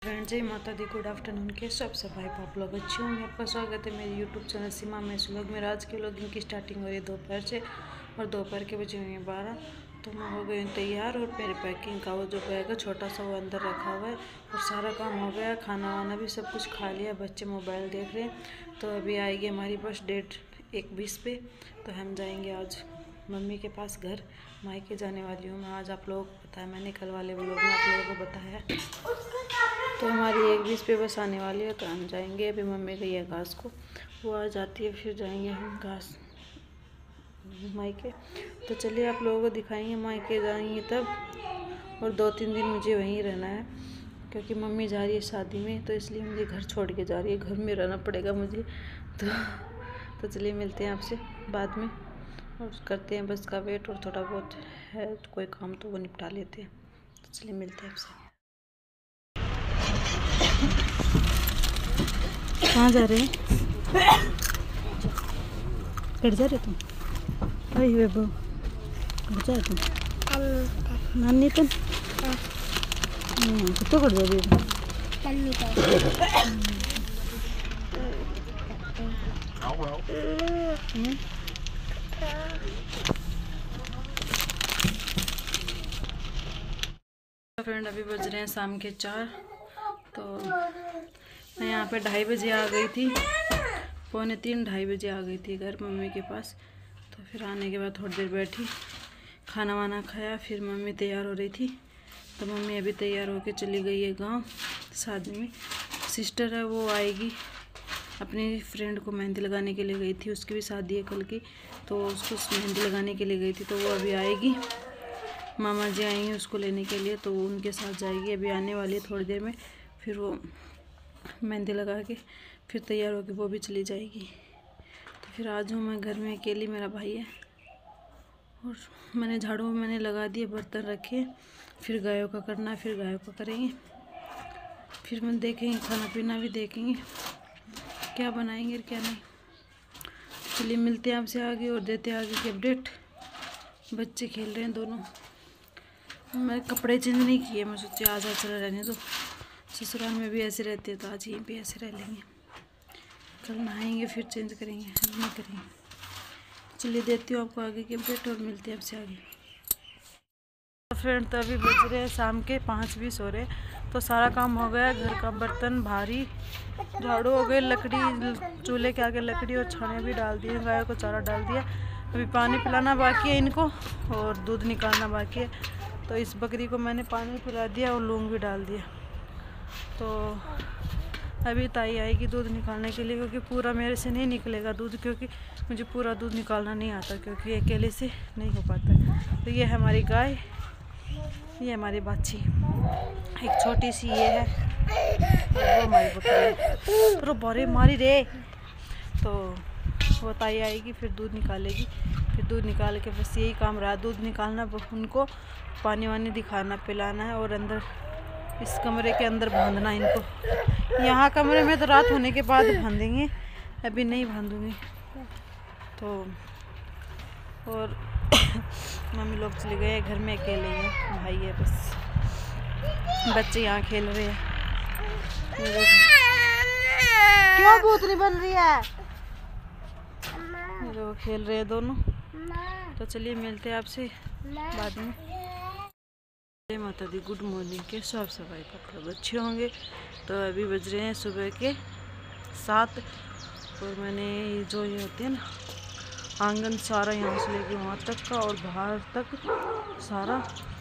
Friends, जय माता दी, good afternoon. के सब सफाई आप लोग अच्छे होंगे। आपका स्वागत है मेरे यूट्यूब चैनल सीमा में व्लॉग में। आज के व्लॉगिंग की स्टार्टिंग हो रही है दोपहर से और दोपहर के बजे हुए हैं 12। तो मैं हो गई तैयार और मेरे पैकिंग का वो जो बैग है छोटा सा वो अंदर रखा हुआ है और सारा काम हो गया। खाना वाना भी सब कुछ खा लिया। बच्चे मोबाइल देख रहे हैं। तो अभी आएगी हमारी बस 1:20 पे। तो हम जाएंगे आज मम्मी के पास घर। मायके जाने वाली हूँ मैं आज। आप लोगों को पता है, मैंने कल वाले व्लॉग में आप लोगों को बताया। तो हमारी 1:20 पे बस आने वाली है। तो हम जाएंगे। अभी मम्मी गई है घास को, वो आ जाती है फिर जाएंगे हम घास मायके। तो चलिए आप लोगों को दिखाएंगे मायके जाएंगे तब। और 2-3 दिन मुझे वहीं रहना है क्योंकि मम्मी जा रही है शादी में। तो इसलिए मुझे घर छोड़ के जा रही है। घर में रहना पड़ेगा मुझे। तो चलिए मिलते हैं आपसे बाद में और करते हैं बस का वेट। और थोड़ा बहुत है तो कोई काम तो वो निपटा लेते हैं। तो चलिए मिलते हैं आपसे। कहाँ जा रहे हैं? कट जा रहे तुम? अरे बेबू कट जा तुम? नानी तुम कितना कट जा रही है? फ्रेंड, अभी बज रहे हैं शाम के 4। तो मैं यहाँ पे 2:30 बजे आ गई थी। 2:45 2:30 बजे आ गई थी घर मम्मी के पास। तो फिर आने के बाद थोड़ी देर बैठी, खाना वाना खाया। फिर मम्मी तैयार हो रही थी। तो मम्मी अभी तैयार होके चली गई है गांव शादी में। सिस्टर है वो आएगी, अपनी फ्रेंड को मेहंदी लगाने के लिए गई थी। उसकी भी शादी है कल की। तो उसको मेहंदी लगाने के लिए गई थी। तो वो अभी आएगी। मामा जी आएंगे उसको लेने के लिए। तो उनके साथ जाएगी। अभी आने वाली है थोड़ी देर में। फिर वो मेहंदी लगा के फिर तैयार होकर वो भी चली जाएगी। तो फिर आज हूँ मैं घर में अकेली। मेरा भाई है और मैंने झाड़ू लगा दिए, बर्तन रखे। फिर गायों का करना है, फिर गायों का करेंगे। फिर मैं देखेंगे, खाना पीना भी देखेंगे क्या बनाएंगे और क्या नहीं। चलिए मिलते हैं आपसे आगे और देते हैं आगे की अपडेट। बच्चे खेल रहे हैं दोनों। मैं कपड़े चेंज नहीं किए। मैं सोची आज चला रहने दो, ससुराल में भी ऐसे रहते हैं तो आज यहीं पे ऐसे रह लेंगे। कल नहाएंगे फिर चेंज करेंगे, नहीं करेंगे। चलिए देती हूँ आपको आगे की अपडेट और मिलते हैं आपसे आगे। फ्रेंड, तो अभी बज रहे हैं शाम के 5:20 हो रहे। तो सारा काम हो गया। घर का बर्तन भारी, झाड़ू हो गए, लकड़ी चूल्हे के आगे लकड़ी और छाने भी डाल दिए। गायों को चारा डाल दिया। अभी पानी पिलाना बाकी है इनको और दूध निकालना बाकी है। तो इस बकरी को मैंने पानी पिला दिया और लूंग भी डाल दिया। तो अभी ताई आएगी दूध निकालने के लिए क्योंकि पूरा मेरे से नहीं निकलेगा दूध, क्योंकि मुझे पूरा दूध निकालना नहीं आता क्योंकि अकेले से नहीं हो पाता। तो ये है हमारी गाय, ये हमारी बाछी, एक छोटी सी ये है, वो हमारी बकरी है। तो बोरे मारी रे। तो वो ताई आएगी फिर दूध निकालेगी। फिर दूध निकाल के बस यही काम रहा, दूध निकालना, उनको पानी वानी दिखाना, पिलाना है और अंदर इस कमरे के अंदर बांधना इनको। यहाँ कमरे में तो रात होने के बाद बांधेंगे, अभी नहीं बांधूंगी। तो और मम्मी लोग चले गए घर में, अकेले हैं, भाई है बस। बच्चे यहाँ खेल रहे हैं। क्यों भूतनी बन रही है? वो खेल रहे हैं दोनों। तो चलिए मिलते हैं आपसे बाद में। जय माता दी, गुड मॉर्निंग। के साफ सफाई आप लोग अच्छे होंगे। तो अभी बज रहे हैं सुबह के 7। और मैंने जो ये होते हैं ना आंगन सारा यहाँ से लेके वहाँ तक का और बाहर तक सारा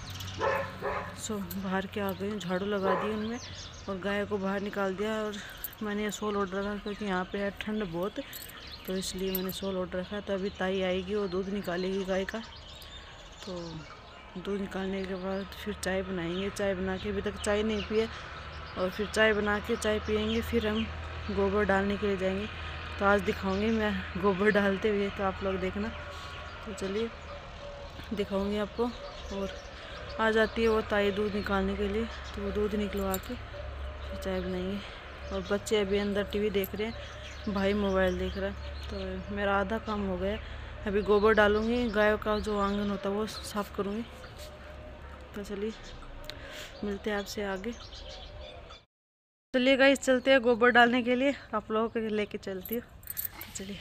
बाहर के आ गए, झाड़ू लगा दी उनमें और गाय को बाहर निकाल दिया। और मैंने सोल ऑर्डर रखा क्योंकि यहाँ पे है ठंड बहुत, तो इसलिए मैंने सोल ऑर्डर रखा। तो अभी ताई आएगी, वो दूध निकालेगी गाय का। तो दूध निकालने के बाद फिर चाय बनाएंगे। चाय बना के, अभी तक चाय नहीं पिए, और फिर चाय बना के चाय पियेंगे। फिर हम गोबर डालने के लिए जाएंगे। तो आज दिखाऊंगी मैं गोबर डालते हुए, तो आप लोग देखना। तो चलिए दिखाऊंगी आपको। और आ जाती है वो ताई दूध निकालने के लिए, तो वो दूध निकलवा के फिर चाय बनाएंगे। और बच्चे अभी अंदर टीवी देख रहे हैं, भाई मोबाइल देख रहा है। तो मेरा आधा काम हो गया। अभी गोबर डालूंगी, गायों का जो आंगन होता है वो साफ़ करूँगी। तो चलिए मिलते हैं आपसे आगे। चलिए गाइस चलते हैं गोबर डालने के लिए, आप लोगों को लेके चलती हूँ। चलिए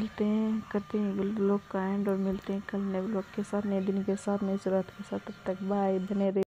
मिलते हैं, करते हैं ब्लॉग का एंड और मिलते हैं कल नए ब्लॉग के साथ, नए दिन के साथ, नई शुरुआत के साथ। तब तक बाय, बने रहिए।